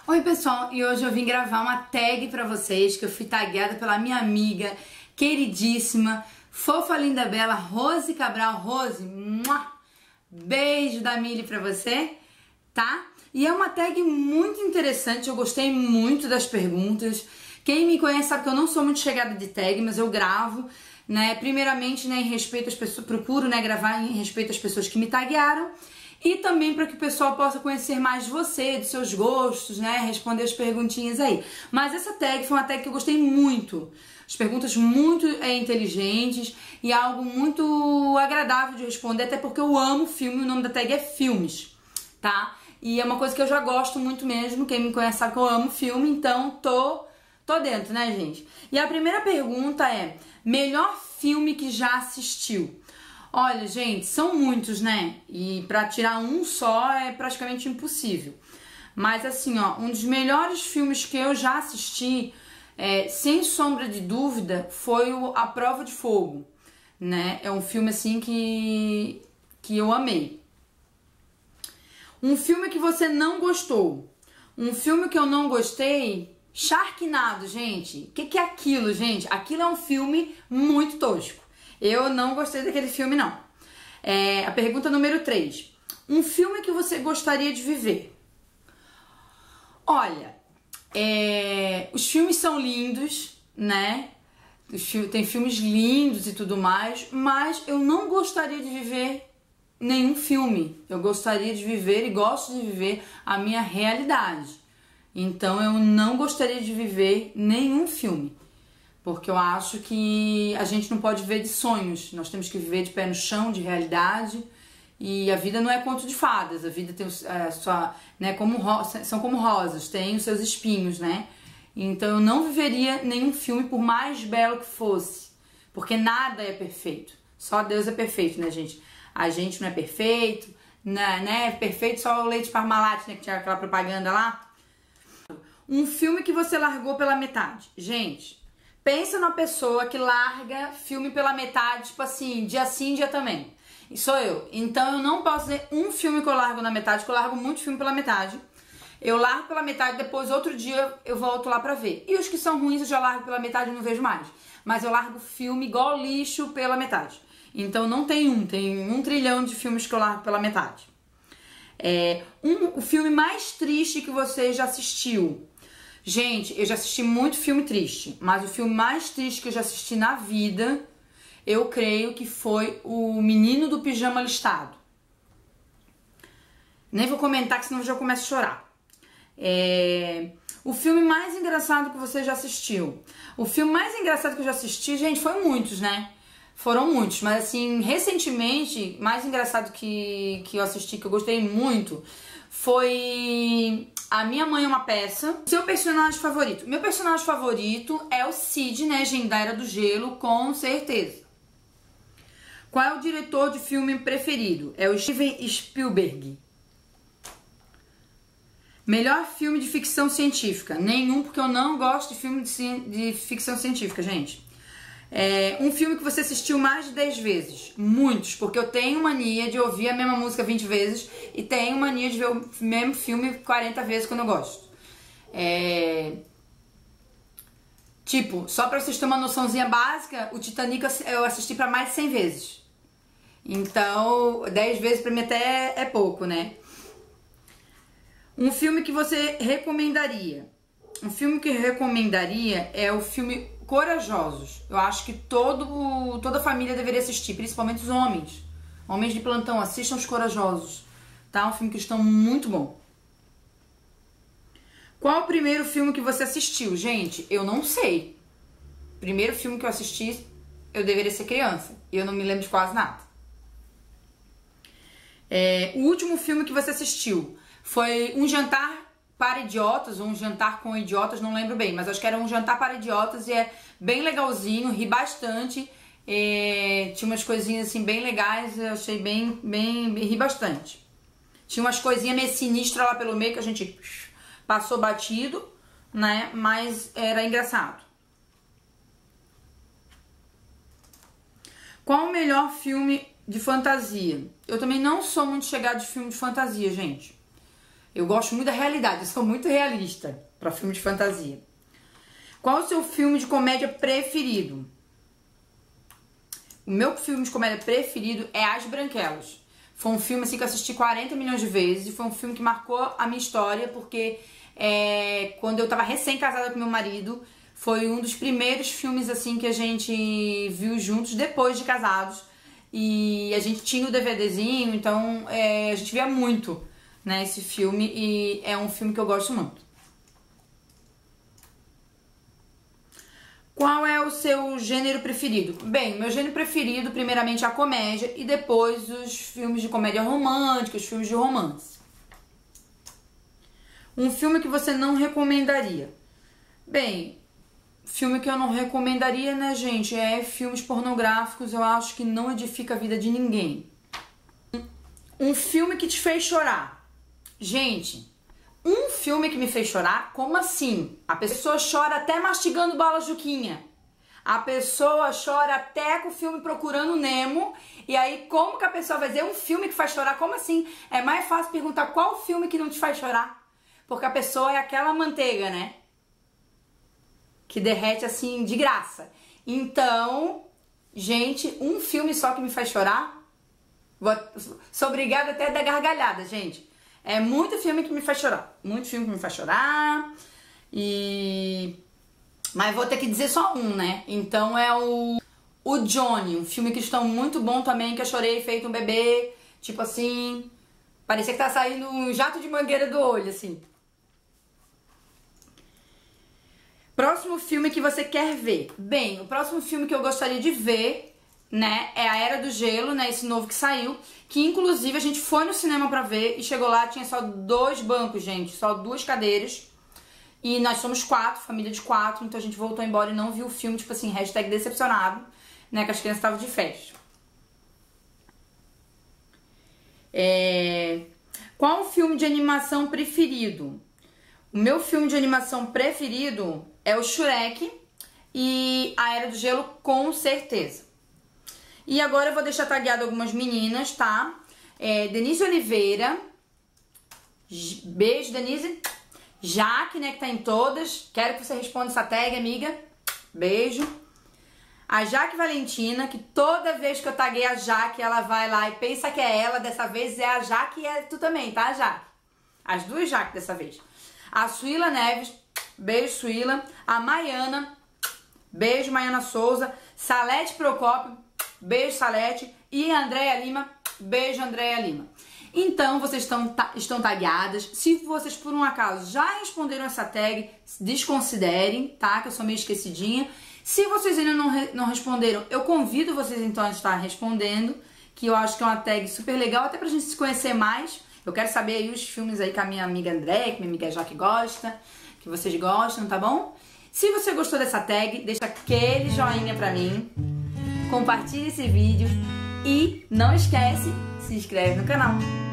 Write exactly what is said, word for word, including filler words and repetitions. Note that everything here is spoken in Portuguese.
Oi pessoal, e hoje eu vim gravar uma tag pra vocês que eu fui tagueada pela minha amiga queridíssima, fofa, linda, bela, Rose Cabral. Rose, muah, beijo da Mili pra você, tá? E é uma tag muito interessante, eu gostei muito das perguntas. Quem me conhece sabe que eu não sou muito chegada de tag, mas eu gravo, né? Primeiramente, né, em respeito às pessoas, procuro, né, gravar em respeito às pessoas que me taguearam. E também para que o pessoal possa conhecer mais de você, dos seus gostos, né? Responder as perguntinhas aí. Mas essa tag foi uma tag que eu gostei muito. As perguntas muito é, inteligentes e algo muito agradável de responder, até porque eu amo filme, o nome da tag é Filmes, tá? E é uma coisa que eu já gosto muito mesmo, quem me conhece sabe que eu amo filme, então tô, tô dentro, né, gente? E a primeira pergunta é, melhor filme que já assistiu? Olha, gente, são muitos, né? E pra tirar um só é praticamente impossível. Mas assim, ó, um dos melhores filmes que eu já assisti, é, sem sombra de dúvida, foi o A Prova de Fogo, né? É um filme assim que, que eu amei. Um filme que você não gostou. Um filme que eu não gostei, Sharknado, gente. O que, que é aquilo, gente? Aquilo é um filme muito tosco. Eu não gostei daquele filme, não. É, a pergunta número três. Um filme que você gostaria de viver? Olha, é, os filmes são lindos, né? Os, tem filmes lindos e tudo mais, mas eu não gostaria de viver nenhum filme. Eu gostaria de viver e gosto de viver a minha realidade. Então eu não gostaria de viver nenhum filme. Porque eu acho que a gente não pode viver de sonhos, nós temos que viver de pé no chão, de realidade, e a vida não é conto de fadas, a vida tem a sua, né, como rosa, são como rosas, tem os seus espinhos, né? Então eu não viveria nenhum filme por mais belo que fosse, porque nada é perfeito, só Deus é perfeito, né, gente? A gente não é perfeito, né, né? É perfeito só o leite Parmalat, né, que tinha aquela propaganda lá. Um filme que você largou pela metade, gente. Pensa numa pessoa que larga filme pela metade, tipo assim, dia sim, dia também. E sou eu. Então eu não posso dizer um filme que eu largo na metade, que eu largo muito filme pela metade. Eu largo pela metade, depois outro dia eu volto lá pra ver. E os que são ruins eu já largo pela metade e não vejo mais. Mas eu largo filme igual lixo pela metade. Então não tem um, tem um trilhão de filmes que eu largo pela metade. É, um, o filme mais triste que você já assistiu? Gente, eu já assisti muito filme triste, mas o filme mais triste que eu já assisti na vida, eu creio que foi O Menino do Pijama Listrado. Nem vou comentar, que senão eu já começo a chorar. É... O filme mais engraçado que você já assistiu? O filme mais engraçado que eu já assisti, gente, foi muitos, né? Foram muitos, mas assim, recentemente, mais engraçado que, que eu assisti, que eu gostei muito, foi A Minha Mãe é uma Peça. Seu personagem favorito? Meu personagem favorito é o Sid, né, gente, da Era do Gelo, com certeza. Qual é o diretor de filme preferido? É o Steven Spielberg. Melhor filme de ficção científica? Nenhum, porque eu não gosto de filme de, de ficção científica, gente. É, um filme que você assistiu mais de dez vezes? Muitos, porque eu tenho mania de ouvir a mesma música vinte vezes e tenho mania de ver o mesmo filme quarenta vezes quando eu gosto. É... Tipo, só pra vocês terem uma noçãozinha básica, o Titanic eu assisti pra mais de cem vezes. Então, dez vezes pra mim até é pouco, né? Um filme que você recomendaria? Um filme que eu recomendaria é o filme Corajosos. Eu acho que todo, toda família deveria assistir, principalmente os homens. Homens de plantão, assistam Os Corajosos. Tá? Um filme cristão muito bom. Qual o primeiro filme que você assistiu? Gente, eu não sei. Primeiro filme que eu assisti, eu deveria ser criança. E eu não me lembro de quase nada. É, o último filme que você assistiu foi Um Jantar para Idiotas, ou Um Jantar com Idiotas, não lembro bem, mas acho que era Um Jantar para Idiotas e é bem legalzinho, ri bastante, é, tinha umas coisinhas assim bem legais, eu achei bem, bem, ri bastante. Tinha umas coisinhas meio sinistras lá pelo meio que a gente passou batido, né, mas era engraçado. Qual o melhor filme de fantasia? Eu também não sou muito chegada de filme de fantasia, gente. Eu gosto muito da realidade, eu sou muito realista para filme de fantasia. Qual o seu filme de comédia preferido? O meu filme de comédia preferido é As Branquelas. Foi um filme assim que eu assisti quarenta milhões de vezes e foi um filme que marcou a minha história porque é, quando eu tava recém-casada com meu marido, foi um dos primeiros filmes assim que a gente viu juntos depois de casados e a gente tinha o DVDzinho, então é, a gente via muito, né, esse filme e é um filme que eu gosto muito. Qual é o seu gênero preferido? Bem, meu gênero preferido, primeiramente, é a comédia e depois os filmes de comédia romântica, os filmes de romance. Um filme que você não recomendaria? Bem, filme que eu não recomendaria, né, gente, é filmes pornográficos, eu acho que não edifica a vida de ninguém. Um filme que te fez chorar? Gente, um filme que me fez chorar? Como assim? A pessoa chora até mastigando bala Juquinha. A pessoa chora até com o filme Procurando Nemo. E aí, como que a pessoa vai dizer um filme que faz chorar? Como assim? É mais fácil perguntar qual filme que não te faz chorar. Porque a pessoa é aquela manteiga, né? Que derrete assim de graça. Então, gente, um filme só que me faz chorar? Vou... Sou obrigada até a dar gargalhada, gente. É muito filme que me faz chorar. Muito filme que me faz chorar. E... Mas vou ter que dizer só um, né? Então é o... O Johnny. Um filme cristão muito bom também, que eu chorei feito um bebê. Tipo assim... Parecia que tá saindo um jato de mangueira do olho, assim. Próximo filme que você quer ver? Bem, o próximo filme que eu gostaria de ver, né, é A Era do Gelo, né, esse novo que saiu, que inclusive a gente foi no cinema pra ver e chegou lá, tinha só dois bancos, gente, só duas cadeiras, e nós somos quatro, família de quatro, então a gente voltou embora e não viu o filme, tipo assim, hashtag decepcionado, né, que as crianças estavam de festa. É... Qual o filme de animação preferido? O meu filme de animação preferido é o Shrek e A Era do Gelo, com certeza. E agora eu vou deixar tagueado algumas meninas, tá? É, Denise Oliveira. Beijo, Denise. Jaque, né, que tá em todas. Quero que você responda essa tag, amiga. Beijo. A Jaque Valentina, que toda vez que eu taguei a Jaque, ela vai lá e pensa que é ela. Dessa vez é a Jaque e é tu também, tá, Jaque? As duas Jaque dessa vez. A Suíla Neves, beijo, Suíla. A Maiana, beijo, Maiana Souza. Salete Procópio, beijo, Salete. E a Andréia Lima, beijo, Andréia Lima. Então, vocês estão, estão tagueadas. Se vocês, por um acaso, já responderam essa tag, desconsiderem, tá? Que eu sou meio esquecidinha. Se vocês ainda não, re, não responderam, eu convido vocês, então, a estar respondendo, que eu acho que é uma tag super legal, até pra gente se conhecer mais. Eu quero saber aí os filmes aí que a minha amiga André, que minha amiga Jaque gosta, que vocês gostam, tá bom? Se você gostou dessa tag, deixa aquele joinha pra mim, compartilha esse vídeo e não esquece, se inscreve no canal.